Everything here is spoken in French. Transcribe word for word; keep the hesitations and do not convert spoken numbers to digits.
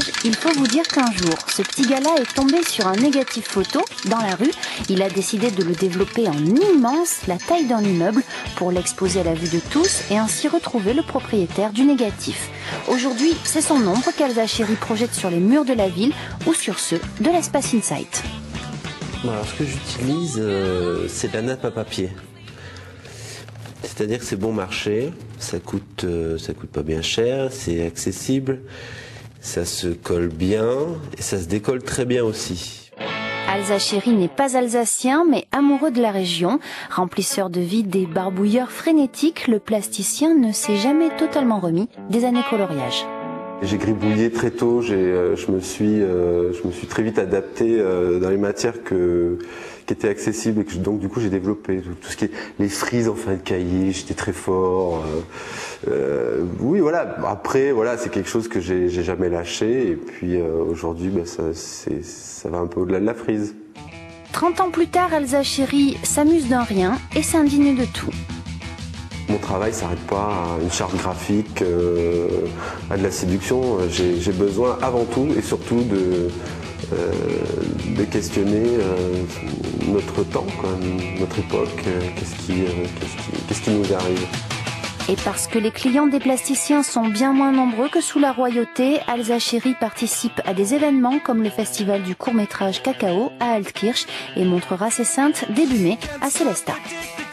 il faut vous dire qu'un jour, ce petit gars-là est tombé sur un négatif photo dans la rue. Il a décidé de le développer en immense, la taille d'un immeuble, pour l'exposer à la vue de tous et ainsi retrouver le propriétaire du négatif. Aujourd'hui, c'est son ombre qu'Elsa Chéry projette sur les murs de la ville ou sur ceux de l'Espace Insight. Alors, ce que j'utilise, euh, c'est de la nappe à papier. C'est-à-dire que c'est bon marché, ça coûte, euh, ça coûte pas bien cher, c'est accessible, ça se colle bien et ça se décolle très bien aussi. Elsa Chéry n'est pas alsacien, mais amoureux de la région. Remplisseur de vide et barbouilleur frénétique, le plasticien ne s'est jamais totalement remis des années coloriage. J'ai gribouillé très tôt, j'ai, euh, je, me suis, euh, je me suis très vite adapté euh, dans les matières que, qui étaient accessibles et que je, donc du coup j'ai développé tout, tout ce qui est les frises en fin de cahier, j'étais très fort. Euh, euh, oui voilà, après voilà c'est quelque chose que j'ai, j'ai jamais lâché et puis euh, aujourd'hui ben, ça, c'est, ça va un peu au-delà de la frise. trente ans plus tard, Elsa Chéry s'amuse d'un rien et s'indigne de tout. Mon travail ne s'arrête pas à une charte graphique, euh, à de la séduction. J'ai, j'ai besoin avant tout et surtout de, euh, de questionner euh, notre temps, quoi, notre époque, euh, qu'est-ce qui, euh, qu'est-ce qui, qu'est-ce qui nous arrive. Et parce que les clients des plasticiens sont bien moins nombreux que sous la royauté, Elsa Chéry participe à des événements comme le festival du court-métrage Cacao à Altkirch et montrera ses cintes début mai à Célestat.